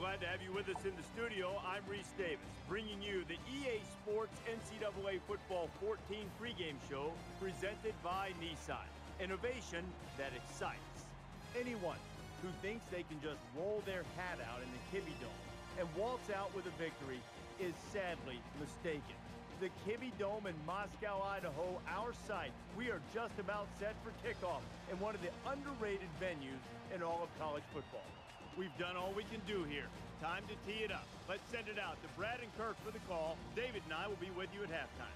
glad to have you with us in the studio. I'm Reese Davis, bringing you the EA Sports NCAA Football 14 pregame show presented by Nissan. Innovation that excites. Anyone who thinks they can just roll their hat out in the Kibbie Dome and waltz out with a victory is sadly mistaken. The Kibbie Dome in Moscow, Idaho, our site. We are just about set for kickoff in one of the underrated venues in all of college football. We've done all we can do here. Time to tee it up. Let's send it out to Brad and Kirk for the call. David and I will be with you at halftime.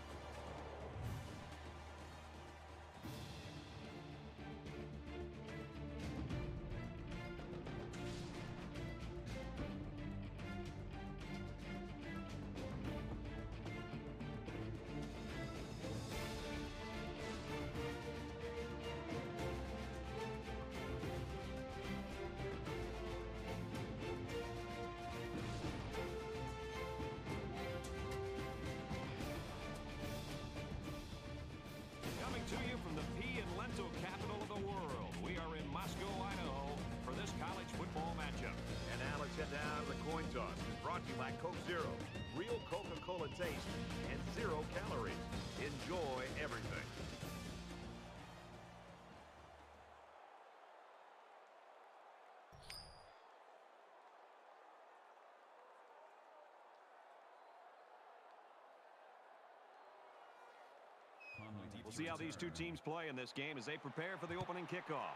From the pea and lentil capital of the world, we are in Moscow, Idaho for this college football matchup. And now let's head down to the coin toss. Brought to you by Coke Zero. Real Coca-Cola taste and 0 calories. Enjoy everything. We'll see how these two teams play in this game as they prepare for the opening kickoff.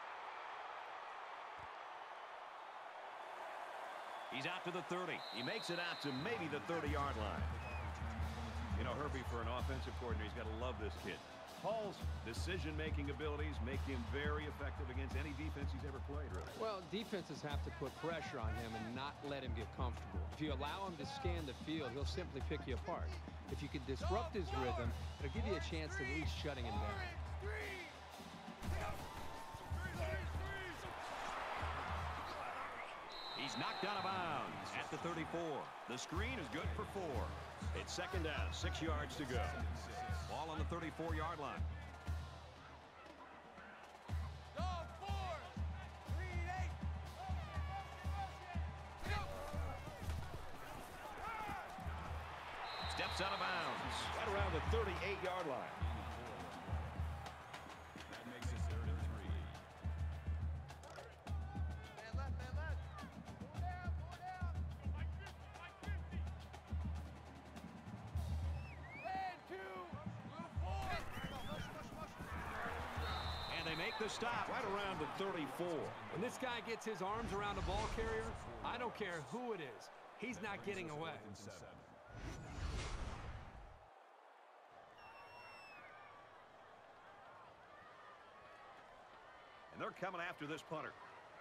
He's out to the 30. He makes it out to maybe the 30-yard line. You know, Herbie, for an offensive coordinator, he's got to love this kid. Paul's decision-making abilities make him very effective against any defense he's ever played, really. Well, defenses have to put pressure on him and not let him get comfortable. If you allow him to scan the field, he'll simply pick you apart. If you can disrupt his rhythm, it'll give you a chance to at least shutting him down. He's knocked out of bounds at the 34. The screen is good for 4. It's second down, 6 yards to go. Ball on the 34-yard line. Steps out of bounds. Right around the 38-yard line. That makes it 3rd and 3. Man left, man left. Pull down, pull down. Like 50, like 50. Man 2, blue 4. And they make the stop Right around the 34. When this guy gets his arms around a ball carrier, I don't care who it is. He's not getting away. And they're coming after this punter.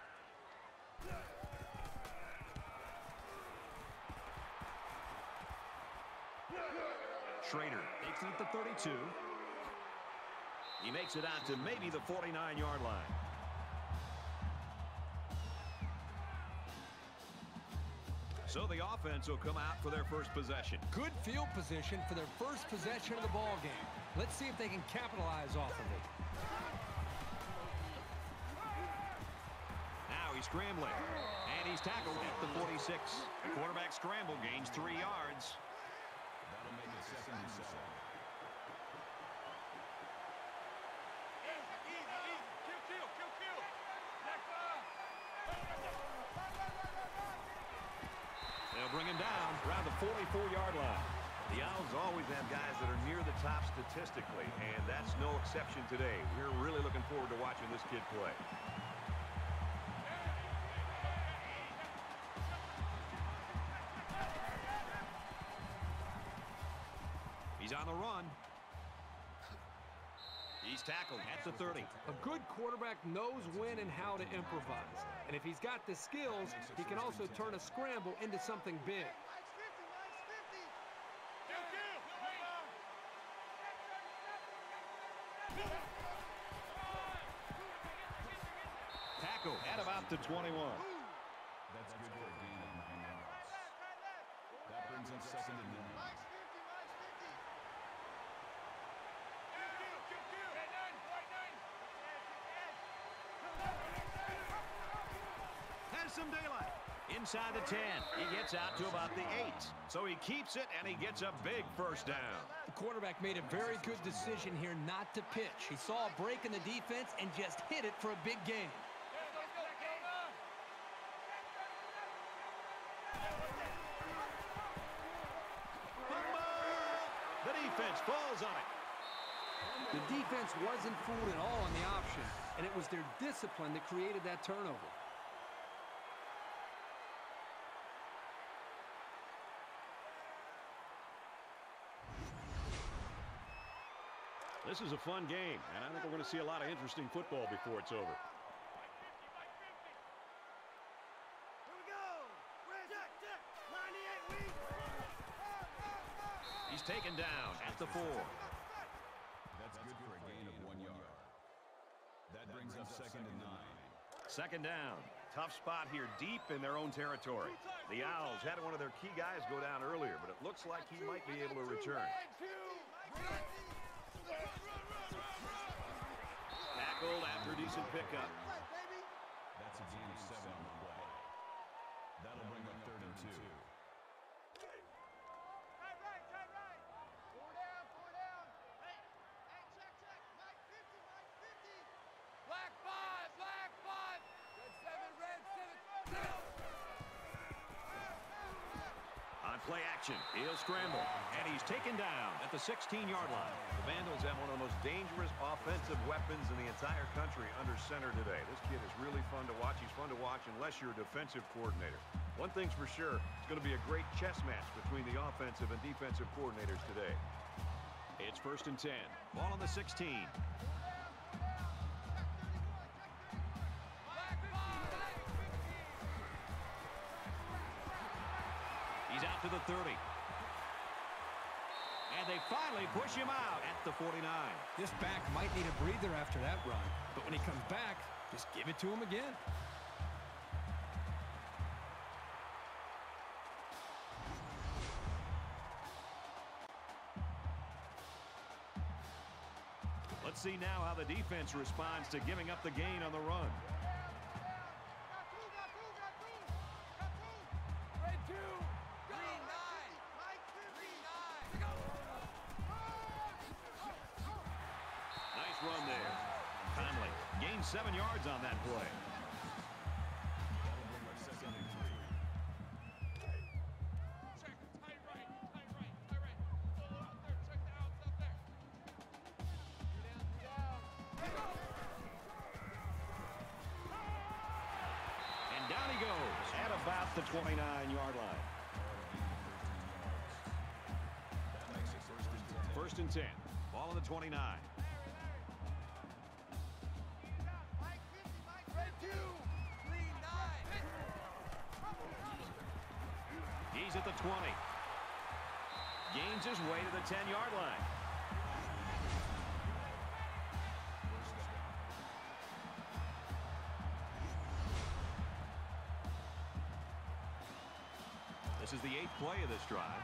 Schrader takes it at the 32. He makes it out to maybe the 49-yard line. So the offense will come out for their first possession. Good field position for their first possession of the ball game. Let's see if they can capitalize off of it. Now he's scrambling, and he's tackled at the 46. The quarterback scramble gains 3 yards. That'll make it 2nd and 7. They'll bring him down Around the 44-yard line. The Owls always have guys that are near the top statistically, and that's no exception today. We're really looking forward to watching this kid play. He's on the run. He's tackled at the 30. A good quarterback knows when and how to improvise. And if he's got the skills, he can also turn a scramble into something big. Nice 50, nice 50. Tackle At about the 21. That's good for a gain of 9 yards. That brings up 2nd and 9. Nice 50, nice 50. has some daylight. Inside the 10. He gets out to about the 8. So he keeps it, and he gets a big first down. The quarterback made a very good decision here not to pitch. He saw a break in the defense and just hit it for a big gain. The defense falls on it. The defense wasn't fooled at all on the option, and it was their discipline that created that turnover. This is a fun game, and I think we're going to see a lot of interesting football before it's over. Here we go. Check, check. 98 weeks. He's taken down at the 4. That's good for a gain of 1 yard. That brings up 2nd and 9. Second down. Tough spot here deep in their own territory. The Owls had one of their key guys go down earlier, but it looks like he might be able to return. Tackled after a decent pickup. That's a gain of 7 on the play. That'll bring up 3rd and 2. Right. Four down. Hey, check. Mike 50, Mike 50. Black 5. Red 7. On play action, he'll scramble, and he's taken down at the 16-yard line. The Vandals have one of the most dangerous offensive weapons in the entire country under center today. This kid is really fun to watch. He's fun to watch unless you're a defensive coordinator. One thing's for sure, it's going to be a great chess match between the offensive and defensive coordinators today. It's 1st and 10. Ball on the 16. He's out to the 30. And they finally push him out at the 49. This back might need a breather after that run, but when he comes back, just give it to him again. Let's see now how the defense responds to giving up the gain on the run. Red 2. Green 9. Mike 50. Nice run there. Conley gained 7 yards on that play. That'll bring up 2nd and 3. Check. Tight right. Solo out there. Check the outs out there. And down he goes at about the 29-yard line. That makes it 1st and 10. 1st and 10. Ball on the 29. Mike 50. Red 2. Green 9. He's at the 20. Gains his way to the 10-yard line. This is the 8th play of this drive.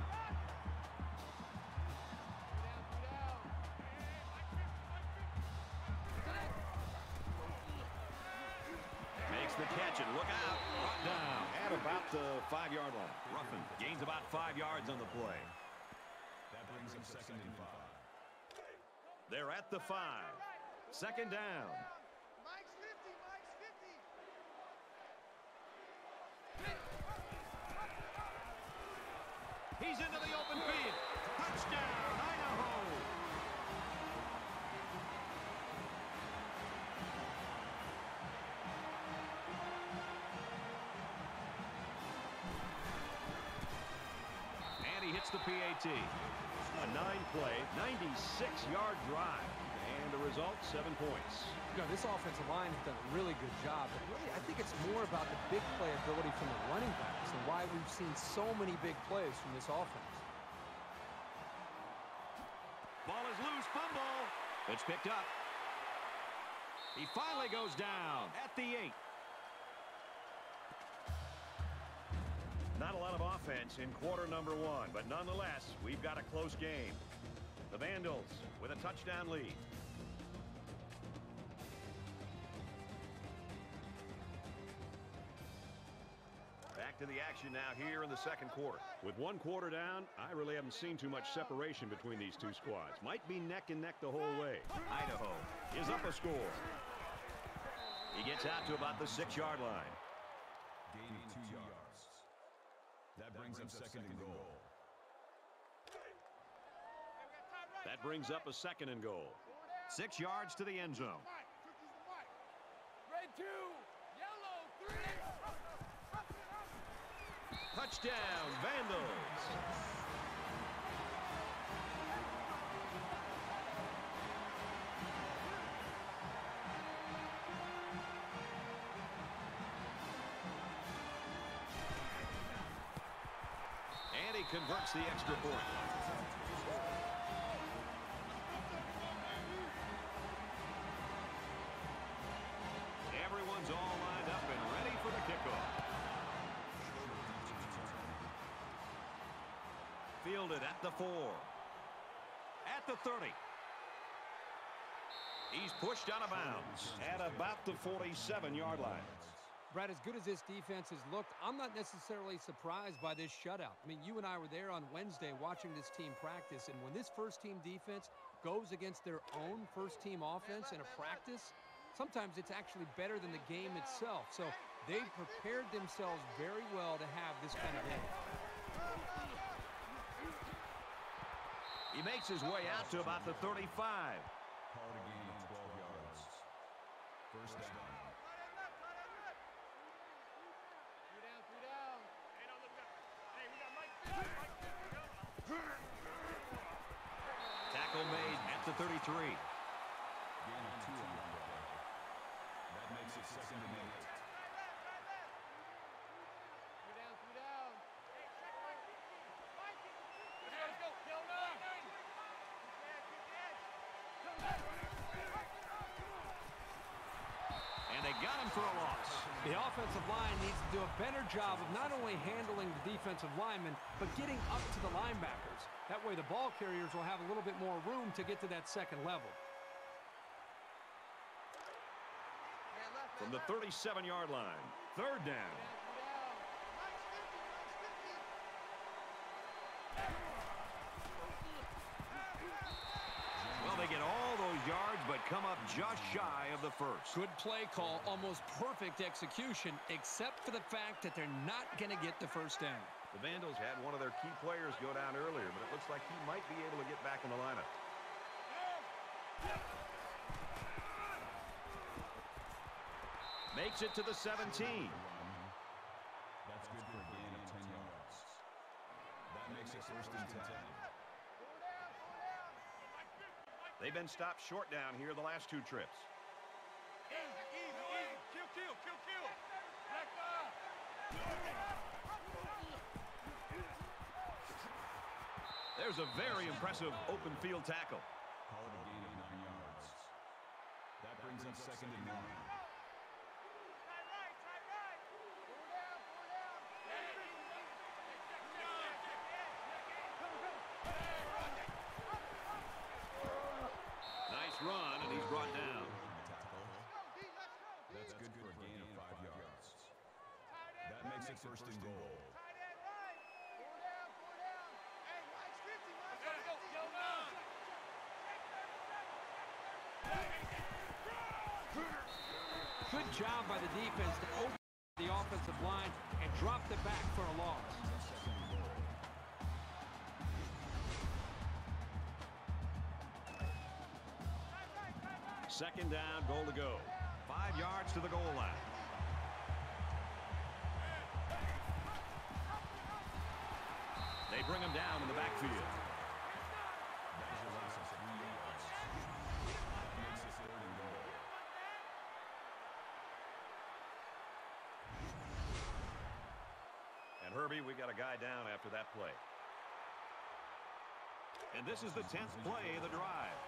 Makes the catch, and look out. Brought down at about the 5-yard line. Ruffin gains about 5 yards on the play. That brings up 2nd and 5. They're at the 5. 2nd down. Mike's 50. He's into the open field. Touchdown, Idaho. And he hits the PAT. A 9-play, 96-yard drive. And the result, 7 points. You know, this offensive line has done a really good job, but really I think it's more about the big play ability from the running backs and why we've seen so many big plays from this offense. Ball is loose, fumble. It's picked up. He finally goes down at the 8. Not a lot of offense in quarter number 1, but nonetheless, we've got a close game. The Vandals with a touchdown lead. back to the action now here in the second quarter. With one quarter down, I really haven't seen too much separation between these two squads. Might be neck and neck the whole way. Idaho is up a score. He gets out to about the 6-yard line. Gain of 2 yards. That brings up second and goal. That brings up a second and goal. 6 yards to the end zone. Red 2, yellow 3. Touchdown, Vandals. And he converts the extra point. Everyone's all lined up and ready for the kickoff. Fielded at the 4. At the 30. He's pushed out of bounds at about the 47-yard line. Brad, as good as this defense has looked, I'm not necessarily surprised by this shutout. I mean, you and I were there on Wednesday watching this team practice, and when this first-team defense goes against their own first-team offense in a practice, sometimes it's actually better than the game itself. So they've prepared themselves very well to have this kind of game. He makes his way out to about the 35. Called a gain of 12 yards. First down. Tackle made at the 33. Gain of 2 on the play. That makes it second and 8. And they got him for a loss. The offensive line needs to do a better job of not only handling the defensive linemen, but getting up to the linebackers. That way the ball carriers will have a little bit more room to get to that second level. From the 37-yard line, third down. Well, they get all those yards, but come up just shy of the first. Good play call, almost perfect execution, except for the fact that they're not going to get the first down. The Vandals had one of their key players go down earlier, but it looks like he might be able to get back in the lineup. Makes it to the 17. That's good for a gain of 10 yards. That makes it first and 10. They've been stopped short down here the last two trips. There's a very impressive open field tackle. Call it a gain of 9 yards. That brings up second and 9. Nice run, and he's brought down. That's good for a gain of 5 yards. That makes it first and goal. Good job by the defense to open the offensive line and drop it back for a loss. Second down, goal to go. 5 yards to the goal line. They bring him down in the backfield. That's a loss of 3 yards. That makes it third and goal. And Herbie, we got a guy down after that play. And this is the 10th play of the drive.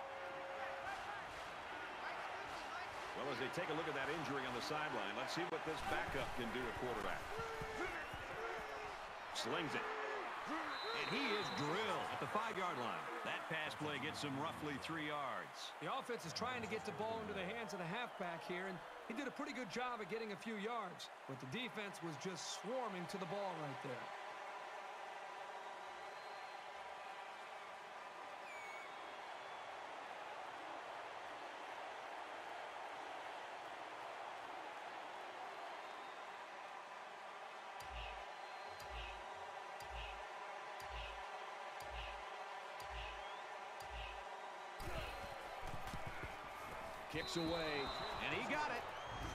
Well, as they take a look at that injury on the sideline, let's see what this backup can do at quarterback. Slings it. And he is drilled at the 5-yard line. That pass play gets him roughly 3 yards. The offense is trying to get the ball into the hands of the halfback here, and he did a pretty good job of getting a few yards, but the defense was just swarming to the ball right there. Kicks away, and he got it.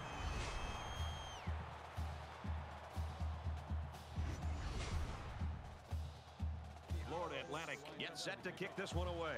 Florida Atlantic gets set to kick this one away.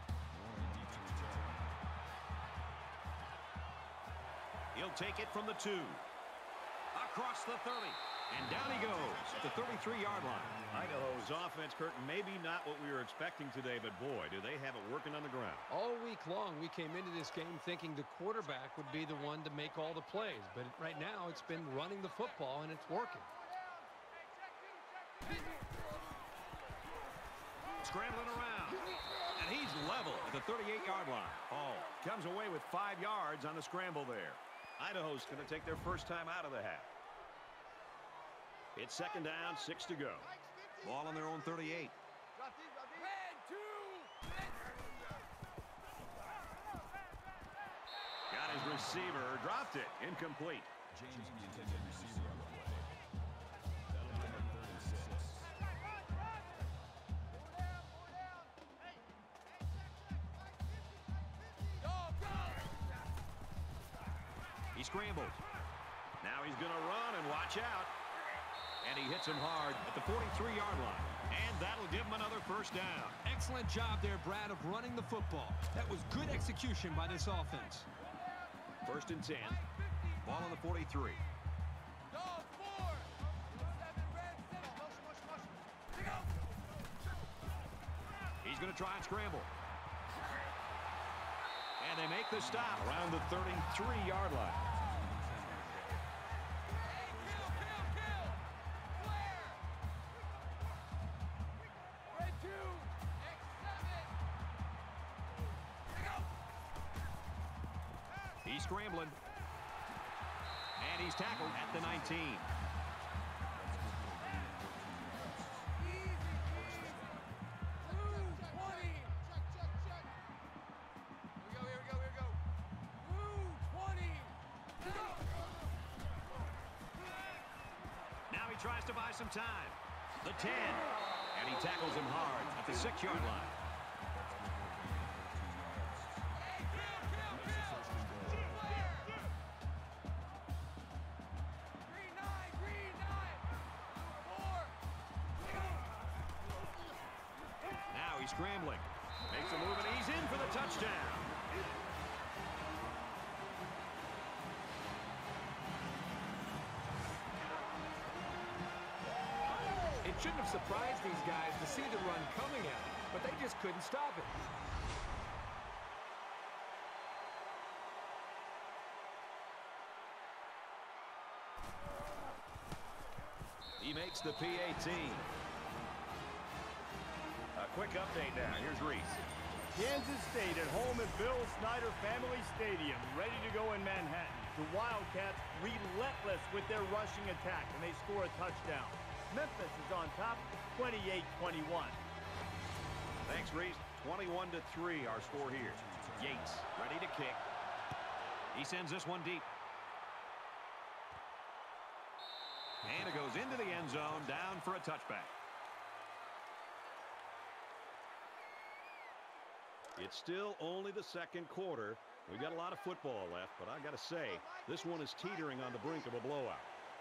He'll take it from the 2. Across the 30. And down he goes at the 33-yard line. Idaho's offense, Curtin, maybe not what we were expecting today, but boy, do they have it working on the ground. All week long, we came into this game thinking the quarterback would be the one to make all the plays. But right now, it's been running the football, and it's working. Scrambling around. And he's level at the 38-yard line. Hall comes away with 5 yards on the scramble there. Idaho's going to take their first time out of the half. It's second down, 6 to go. Ball on their own 38. Got his receiver, dropped it, incomplete. James the intended receiver on the play. That'll bring up 36. He scrambled. Now he's going to run and watch out. And he hits him hard at the 43-yard line. And that'll give him another first down. Excellent job there, Brad, of running the football. That was good execution by this offense. First and 10. Ball on the 43. He's going to try and scramble. And they make the stop Around the 33-yard line. He's scrambling. And he's tackled at the 19. Now he tries to buy some time. The 10. And he tackles him hard at the 6-yard line. He's scrambling. Makes a move, and he's in for the touchdown. It shouldn't have surprised these guys to see the run coming at them, but they just couldn't stop it. He makes the PAT. A quick update now. Here's Reese. Kansas State at home at Bill Snyder Family Stadium, ready to go in Manhattan. The Wildcats relentless with their rushing attack, and they score a touchdown. Memphis is on top, 28-21. Thanks, Reese. 21-3 our score here. Yates ready to kick. He sends this one deep. And it goes into the end zone, down for a touchback. It's still only the second quarter. We've got a lot of football left, but I got to say, this one is teetering on the brink of a blowout.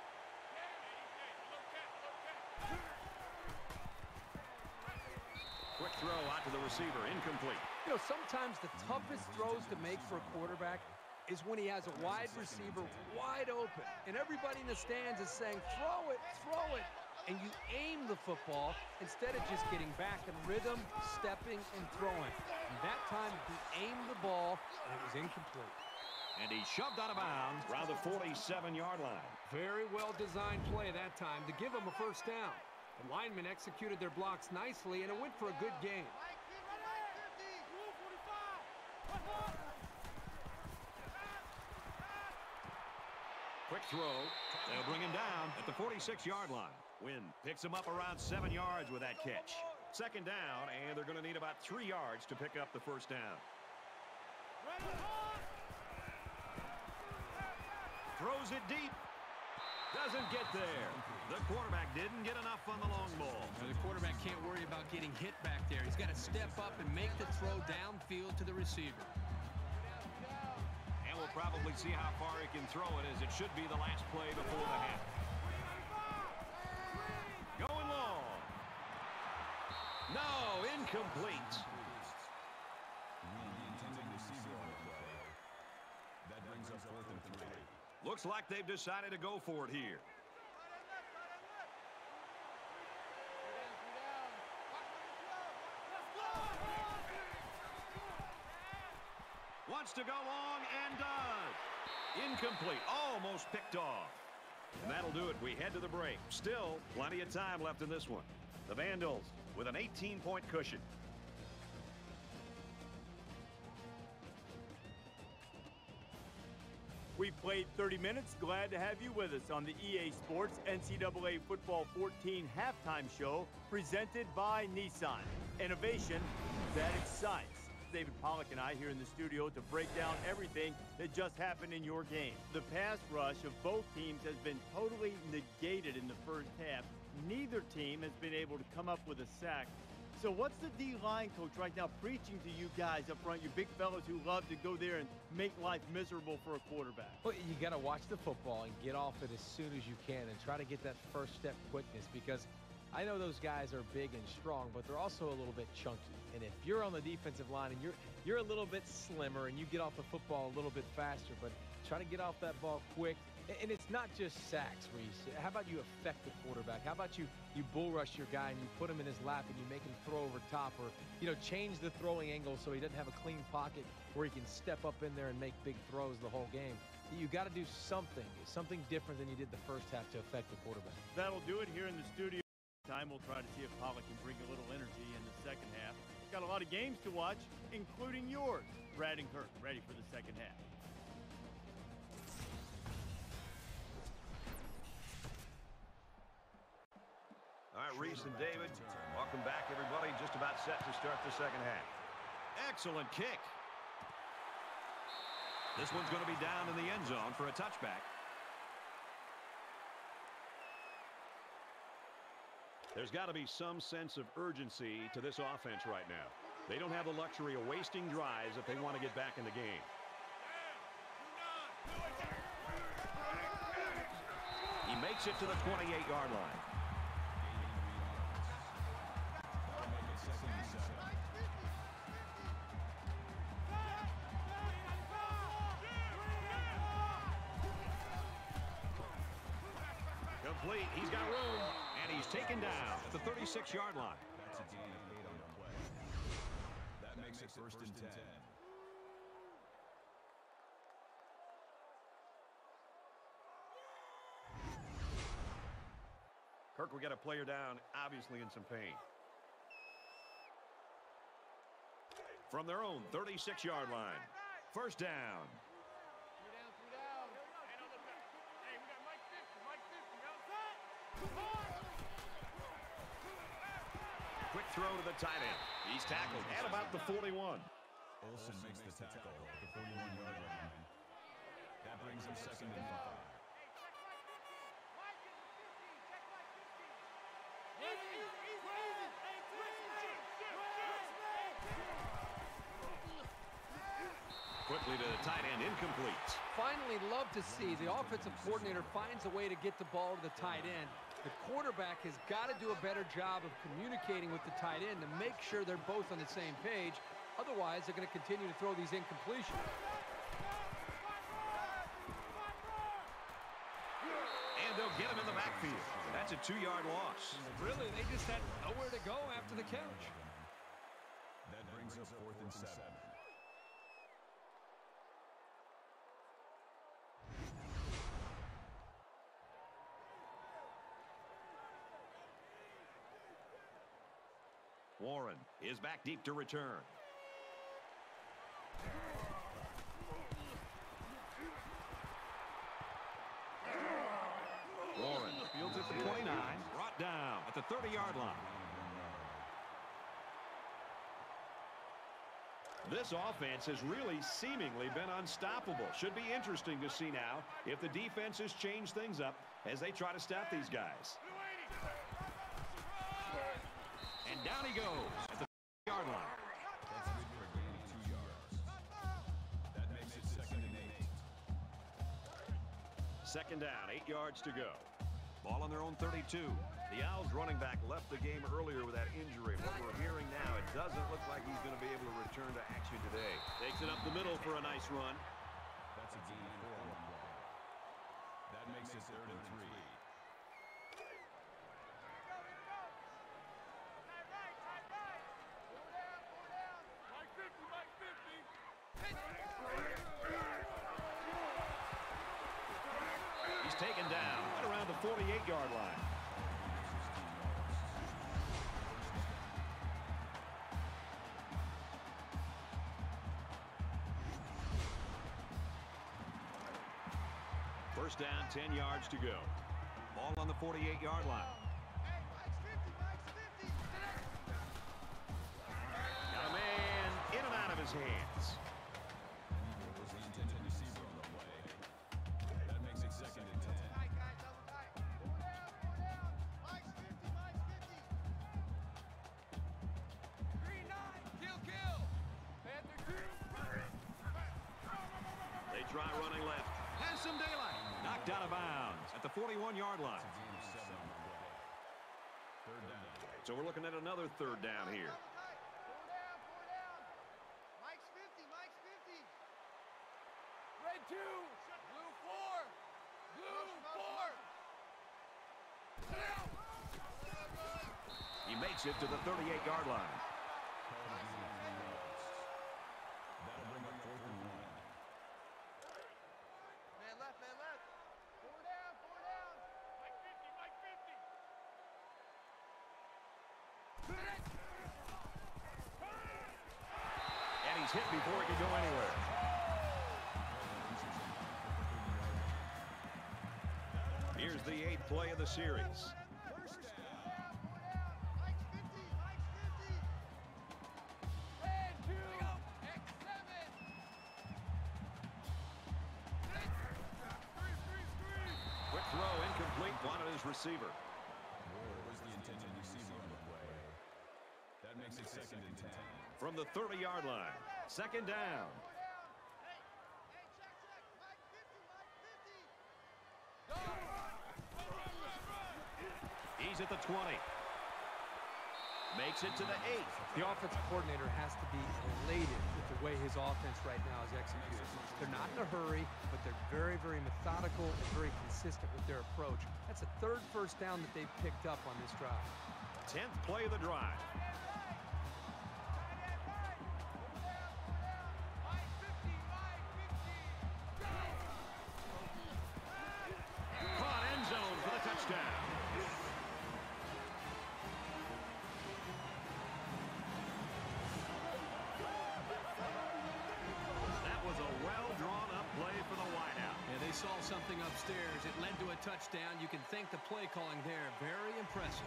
Quick throw out to the receiver, incomplete. You know, sometimes the toughest throws to make for a quarterback is when he has a wide receiver wide open, and everybody in the stands is saying, throw it, and you aim the football instead of just getting back in rhythm, stepping, and throwing. And that time, he aimed the ball, and it was incomplete. And he shoved out of bounds Around the 47-yard line. Very well-designed play that time to give him a first down. The linemen executed their blocks nicely, and it went for a good game. Quick throw. They'll bring him down at the 46-yard line. Wynn picks him up around 7 yards with that catch. Second down, and they're going to need about 3 yards to pick up the first down. Throws it deep. Doesn't get there. The quarterback didn't get enough on the long ball. Now, the quarterback can't worry about getting hit back there. He's got to step up and make the throw downfield to the receiver. And we'll probably see how far he can throw it, as it should be the last play before the half. Going long. No, incomplete. That brings up 4th and 3. Looks like they've decided to go for it here. Wants to go long and does. Incomplete. Almost picked off. And that'll do it. We head to the break. Still plenty of time left in this one. The Vandals with an 18-point cushion. We played 30 minutes. Glad to have you with us on the EA Sports NCAA Football 14 halftime show presented by Nissan. Innovation that excites. David Pollack and I here in the studio to break down everything that just happened in your game. The pass rush of both teams has been totally negated in the first half. Neither team has been able to come up with a sack. So what's the D-line coach right now preaching to you guys up front, you big fellas who love to go there and make life miserable for a quarterback? Well, you got to watch the football and get off it as soon as you can and try to get that first step quickness, because I know those guys are big and strong, but they're also a little bit chunky. And if you're on the defensive line and you're a little bit slimmer and you get off the football a little bit faster, but try to get off that ball quick. And it's not just sacks, Reese. How about you affect the quarterback? How about you bull rush your guy and you put him in his lap and you make him throw over top, or, change the throwing angle so he doesn't have a clean pocket where he can step up in there and make big throws the whole game. You got to do something different than you did the first half to affect the quarterback. That'll do it here in the studio. We'll try to see if Pollack can bring a little energy in the second half. Got a lot of games to watch, including yours. Brad and Kirk ready for the second half. All right, Reese and David, welcome back, everybody. Just about set to start the second half. Excellent kick. This one's going to be down in the end zone for a touchback. There's got to be some sense of urgency to this offense right now. They don't have the luxury of wasting drives if they want to get back in the game. He makes it to the 28-yard line. Complete. He's got room, and he's taken down at the 36-yard line. That's a gain of 8 on the play. That makes it 1st and 10. Kirk, we got a player down, obviously in some pain. From their own 36-yard line. First down. Quick throw to the tight end. He's tackled at about the 41. Olsen makes the tackle at the 41-yard line. That brings him 2nd and 5. Quickly to the tight end, incomplete. Finally, love to see the offensive coordinator finds a way to get the ball to the tight end. The quarterback has got to do a better job of communicating with the tight end to make sure they're both on the same page. Otherwise, they're going to continue to throw these incompletions. And they'll get him in the backfield. That's a 2-yard loss. Really, they just had nowhere to go after the catch. That brings up 4th and 7. Warren is back deep to return. Warren fields at the 29, brought down at the 30-yard line. This offense has really seemingly been unstoppable. Should be interesting to see now if the defenses change things up as they try to stop these guys. And down he goes at the 30-yard line. That's good for a gain of 2 yards. That makes it 2nd and 8. Second down, 8 yards to go. Ball on their own 32. The Owls running back left the game earlier with that injury. What we're hearing now, it doesn't look like he's going to be able to return to action today. Takes it up the middle for a nice run. That's a gain of 4 on the play. That makes it 3rd and 3. He's taken down right around the 48-yard line. First down, 10 yards to go. Ball on the 48-yard line. Got a man in and out of his hands. Was the intended receiver on the play. That makes it 2nd and 10. They try running left. Has some daylight. Knocked out of bounds at the 41-yard line. Gain of 7 on the play. 3rd down. So we're looking at another third down here. Mike's 50, Mike's 50. Red 2, blue 4, blue 4. He makes it to the 38-yard line. Call a gain of 3 yards. That'll bring up 4th and 1. Man left, man left. 4 down, 4 down. Mike 50, Mike 50. And he's hit before he can go anywhere. Here's the 8th play of the series. Quick throw, incomplete, wanted his receiver. Was the intended receiver on the play. That makes it 2nd and 10. From the 30-yard line, second down. He's at the 20. Makes it to the 8. The offensive coordinator has to be elated with the way his offense right now is executed. They're not in a hurry, but they're very, very methodical and very consistent with their approach. That's a 3rd first down that they've picked up on this drive. 10th play of the drive. Caught end zone for the touchdown. That was a well-drawn-up play for the wideout. Yeah, they saw something upstairs. It led to a touchdown. You can thank the play calling there. Very impressive.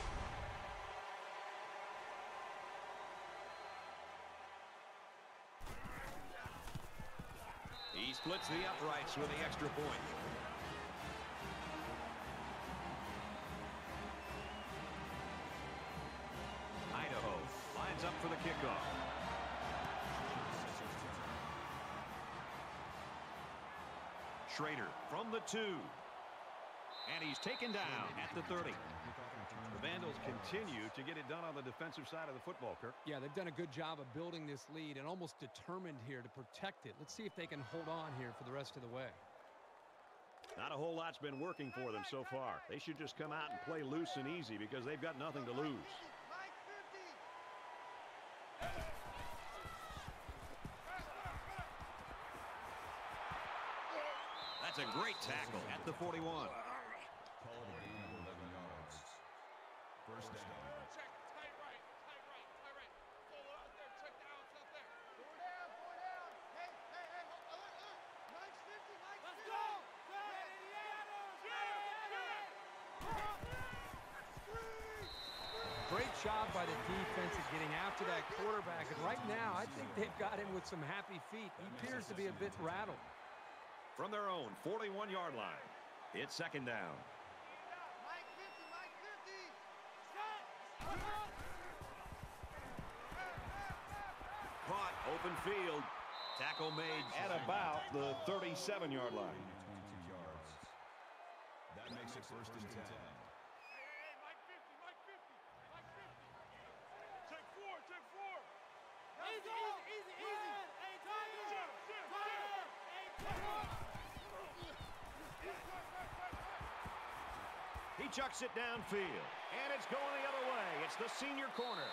He splits the uprights with the extra point. Idaho lines up for the kickoff. Schrader from the 2. And he's taken down at the 30. The Vandals continue to get it done on the defensive side of the football, Kirk. Yeah, they've done a good job of building this lead and almost determined here to protect it. Let's see if they can hold on here for the rest of the way. Not a whole lot's been working for them so far. They should just come out and play loose and easy because they've got nothing to lose. That's a great tackle at the 41. Call it a gain of 11 yards. First down. Check, tight right, tight right. job by the defense of getting after that quarterback. And right now, I think they've got him with some happy feet. He appears to be a bit rattled. From their own 41-yard line, it's second down. Mike 50, Mike 50. Caught, open field. Tackle made at about the 37-yard line. 22 yards. That makes it first and 10. Hey, Mike 50, Mike 50, Mike 50. Check four, check four. Easy, easy, easy. Hey, Tiger. Hey, He chucks it downfield, and it's going the other way. It's the senior corner.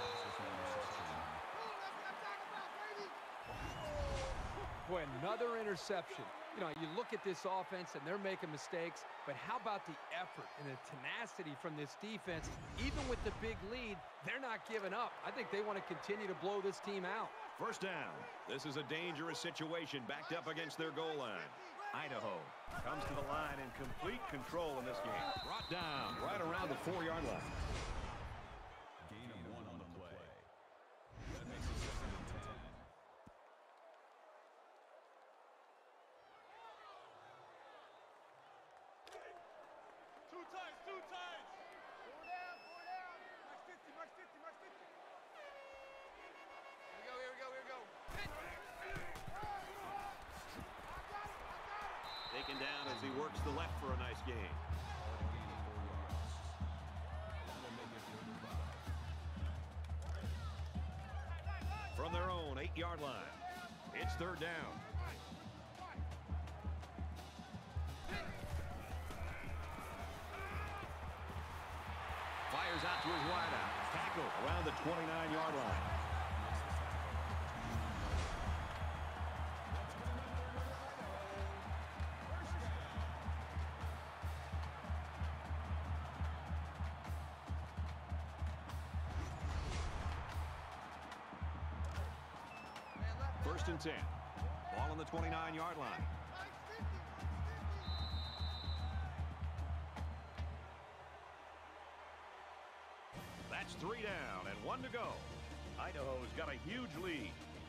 Boy, another interception. You know, you look at this offense, and they're making mistakes, but how about the effort and the tenacity from this defense? Even with the big lead, they're not giving up. I think they want to continue to blow this team out. First down. This is a dangerous situation backed up against their goal line. Idaho comes to the line in complete control in this game. Brought down right around the 4-yard line. Gain of 1 on the play. That makes it second and 10. Two times, two times. Four down, four down. Mike 50, Mike 50, Mike 50. Here we go, here we go, here we go. Taken down as he works the left for a nice gain. Gain of 4 yards. That'll make it 35. From their own 8-yard line, it's third down. Fires out to his wideout. Tackle around the 29-yard line. First and 10. Ball on the 29-yard line. That's 3 down and 1 to go. Idaho's got a huge lead.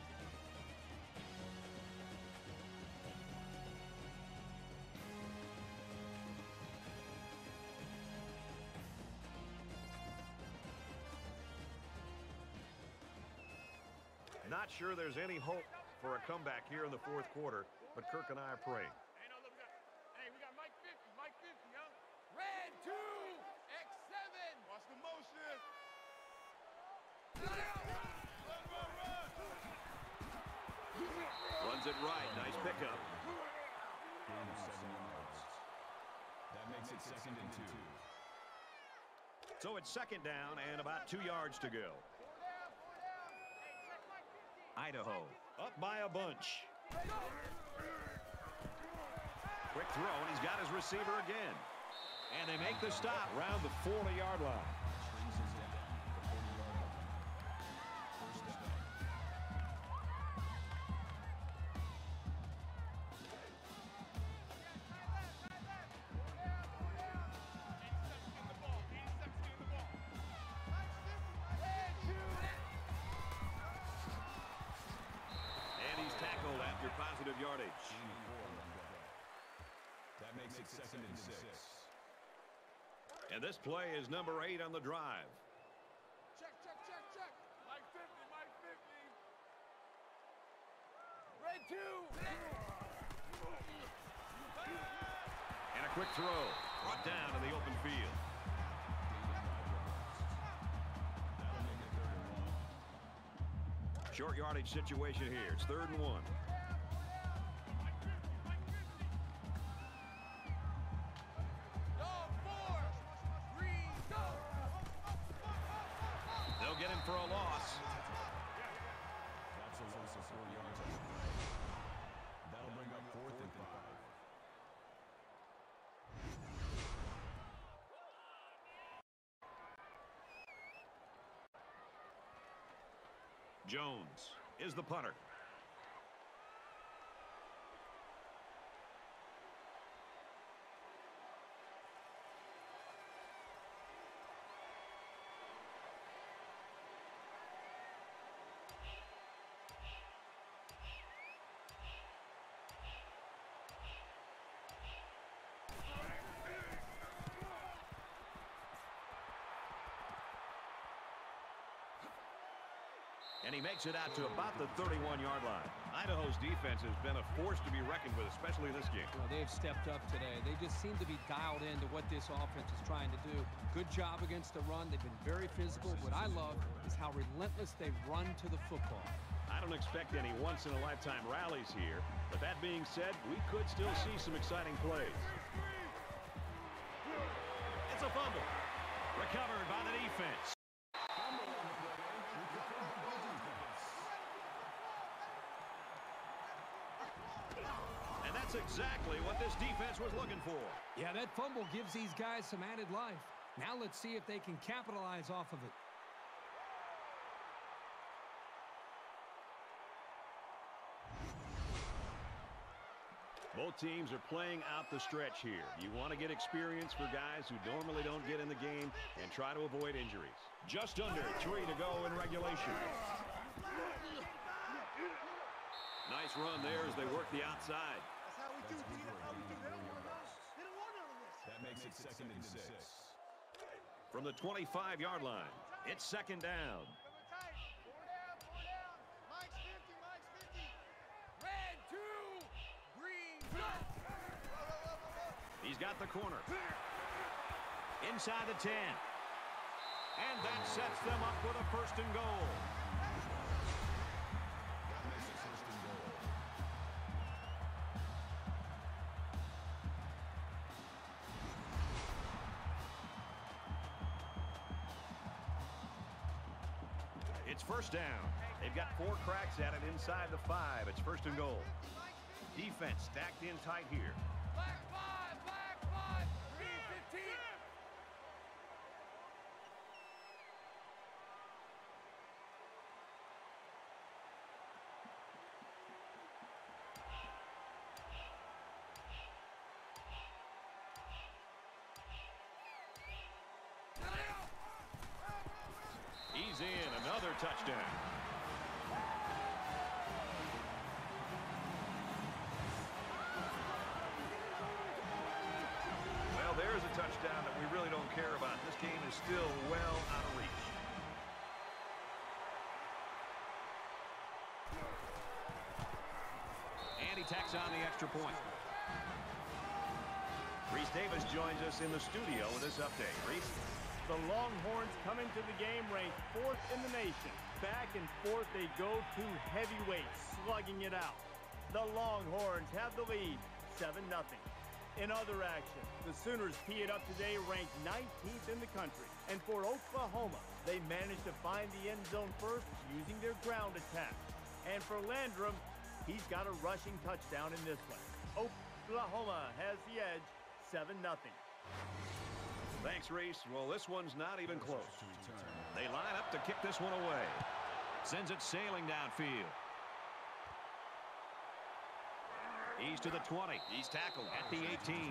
Not sure there's any hope for a comeback here in the fourth quarter, but Kirk and I are praying. Hey, no, look, we got Mike 50, Mike 50, huh? Red 2, X7. Watch the motion. Runs it right. Nice pickup. Gain of 7 yards. That makes it second and 2. So it's second down and about 2 yards to go. Idaho up by a bunch. Quick throw, and he's got his receiver again. And they make the stop around the 40-yard line. Positive yardage. That makes it second and 6. And this play is number 8 on the drive. Check, check, check, check. Mike 50, Mike 50. Red 2. And a quick throw. Brought down in the open field. That'll make it 3rd and 1. Short yardage situation here. It's 3rd and 1. They'll get him for a loss. That's a loss of 4 yards on the play. That'll bring up 4th and 5. Jones is the punter. And he makes it out to about the 31-yard line. Idaho's defense has been a force to be reckoned with, especially in this game. Well, they've stepped up today. They just seem to be dialed into what this offense is trying to do. Good job against the run. They've been very physical. What I love is how relentless they run to the football. I don't expect any once-in-a-lifetime rallies here, but that being said, we could still see some exciting plays. It's a fumble. Recovered by the defense. And that's exactly what this defense was looking for. Yeah, that fumble gives these guys some added life. Now let's see if they can capitalize off of it. Both teams are playing out the stretch here. You want to get experience for guys who normally don't get in the game and try to avoid injuries. Just under 3 to go in regulation. Nice run there as they work the outside. That's how we do. That's how we do. They don't want none of this. That makes it 2nd and 6. From the 25-yard line, it's 2nd down. Four down. Mike's 50. Red 2, green 2. He's got the corner. Inside the 10. And that sets them up with a 1st and goal. That makes it 1st and goal. It's 1st down. They've got 4 cracks at it inside the 5. It's 1st and goal. Defense stacked in tight here. Black 5, green 15. He's in. Another touchdown. Well, there's a touchdown that we really don't care about. This game is still well out of reach. And he tacks on the extra point. Reese Davis joins us in the studio with this update. Reese? The Longhorns coming to the game ranked 4th in the nation. Back and forth they go, 2 heavyweights slugging it out. The Longhorns have the lead, 7-0. In other action, the Sooners tee it up today, ranked 19th in the country. And for Oklahoma, they managed to find the end zone first using their ground attack. And for Landrum, he's got a rushing touchdown in this one. Oklahoma has the edge, 7-0. Thanks, Reese. Well, this one's not even close. They line up to kick this one away. Sends it sailing downfield. He's to the 20. He's tackled at the 18.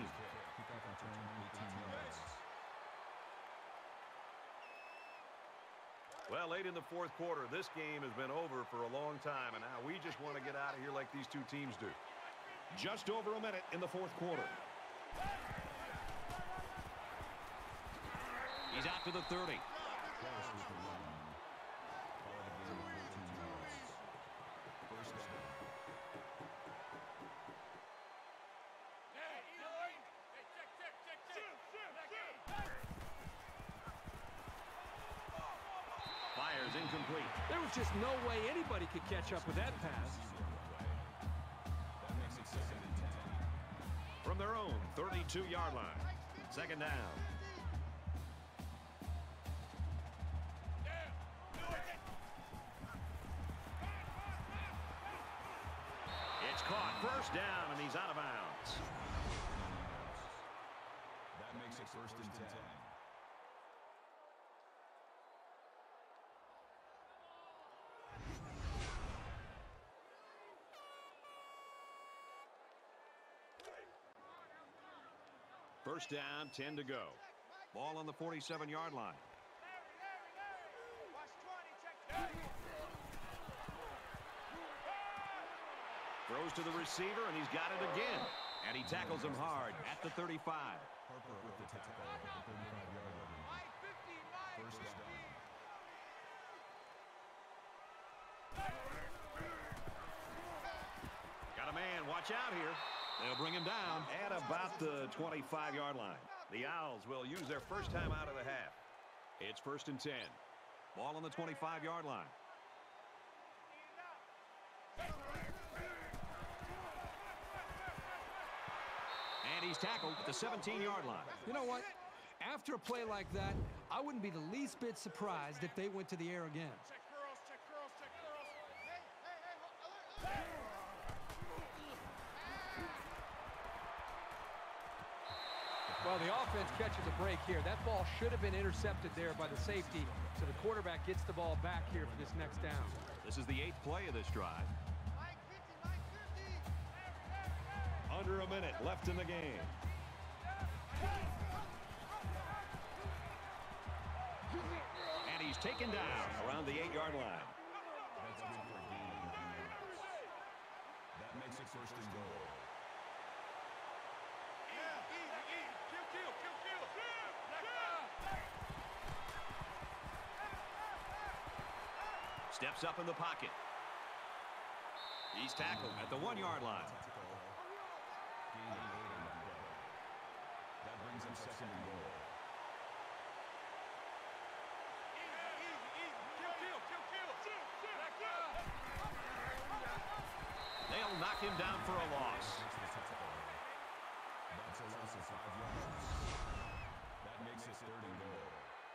Well, late in the 4th quarter, this game has been over for a long time, and now we just want to get out of here like these two teams do. Just over a minute in the 4th quarter. He's out to the 30. Fires incomplete. There was just no way anybody could catch up with that pass. That makes it 2nd and 10. From their own 32-yard line. 2nd down. It's caught. 1st down, and he's out of bounds. That makes it 1st and 10. First down, 10 to go. Ball on the 47-yard line. Watch 20, check. Throws to the receiver, and he's got it again. And he tackles him hard at the 35. Harper with the tackle at the 35-yard line. Mike 50, Mike. First down. Got a man. Watch out here. They'll bring him down at about the 25-yard line. The Owls will use their first time out of the half. It's 1st and 10. Ball on the 25-yard line. And he's tackled at the 17-yard line. You know what? After a play like that, I wouldn't be the least bit surprised if they went to the air again. Check girls, check girls, check girls. Well, the offense catches a break here. That ball should have been intercepted there by the safety, so the quarterback gets the ball back here for this next down. This is the 8th play of this drive. Under a minute left in the game. And he's taken down around the 8-yard line. That's good for a gain of 9 yards. That makes it 1st and goal. Steps up in the pocket. He's tackled at the 1-yard line. Gain of 8 on that play. That brings him 2nd and goal. They'll knock him down for a loss. That's a loss of 5 yards. That makes it 3rd and goal.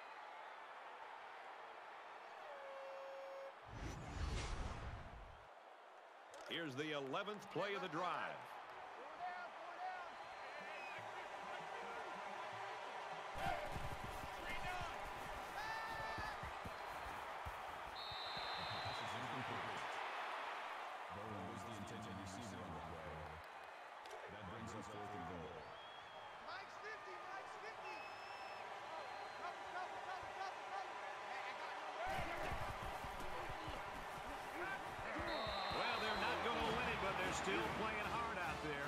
Here's the 11th play of the drive. That brings us 4th and goal. Mike's 50, Mike's 50. Well, they're not going to win it, but they're still playing hard out there.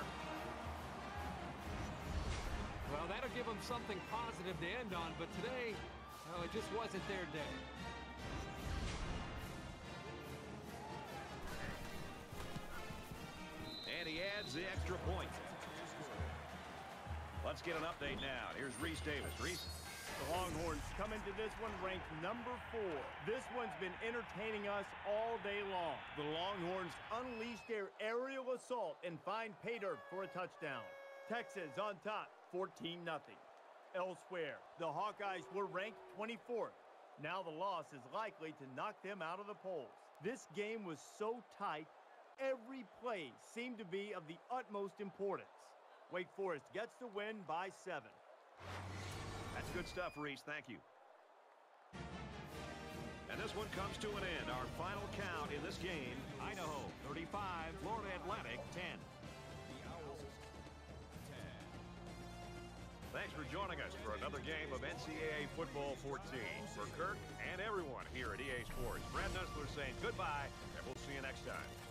Well, that'll give them something positive to end on, but today, well, it just wasn't their day. And he adds the extra point. Let's get an update now. Here's Reese Davis. Reese? The Longhorns come into this one ranked number 4. This one's been entertaining us all day long. The Longhorns unleashed their aerial assault and find pay dirt for a touchdown. Texas on top, 14-0. Elsewhere, the Hawkeyes were ranked 24th. Now the loss is likely to knock them out of the polls. This game was so tight, every play seemed to be of the utmost importance. Wake Forest gets the win by 7. That's good stuff, Reese. Thank you. And this one comes to an end. Our final count in this game, Idaho 35, Florida Atlantic 10. The Owls 10. Thanks for joining us for another game of NCAA Football 14. For Kirk and everyone here at EA Sports, Brad Nussler saying goodbye, and we'll see you next time.